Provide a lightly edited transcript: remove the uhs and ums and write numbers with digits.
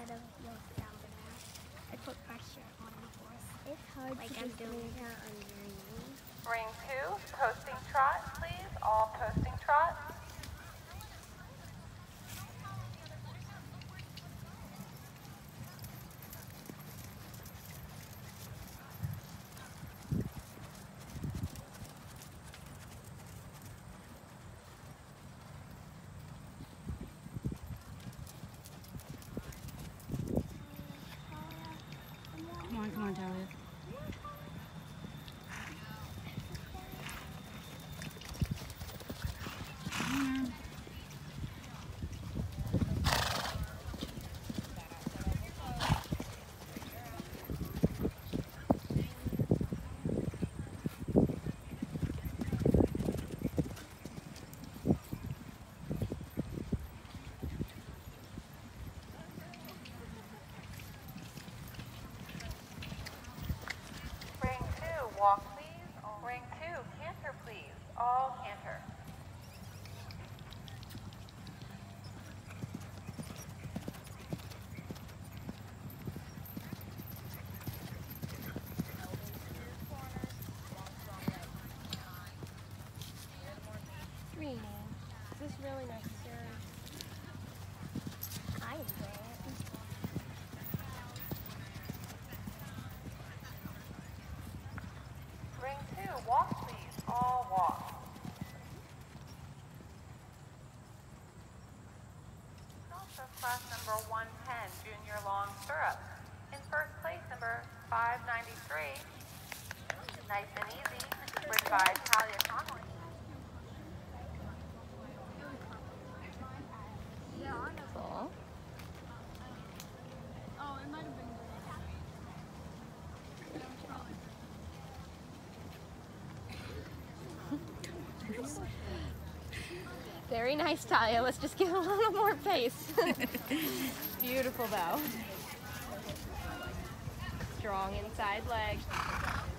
lot of weight down there. I put pressure on the horse. It's hard like to I'm doing that on your knee. Ring 2, posting trot, please. All posting trot. Come on, Talia. Walk, please. Ring 2, canter, please. All canter. Greening. Is this really necessary? I enjoy it. Ring 2, walk, please. All walk. Also class number 110, junior long stirrup. In first place, number 593. Nice and easy. Ridden by Talia Conley. Cool. Oh, it might have been. Very nice, Talia. Let's just give a little more pace. Beautiful, though. Strong inside leg.